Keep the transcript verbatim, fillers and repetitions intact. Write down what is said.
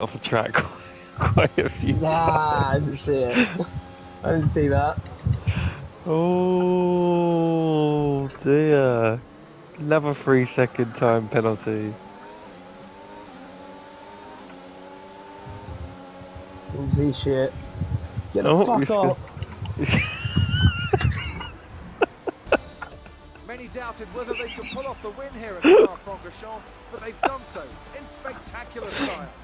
off the track quite a few Nah, times. I didn't see it. I didn't see that. Oh dear. Another three second time penalty. Didn't see shit. Get the Oh, fuck off. Many doubted whether they could pull off the win here at Spa-Francorchamps, but they've done so in spectacular style.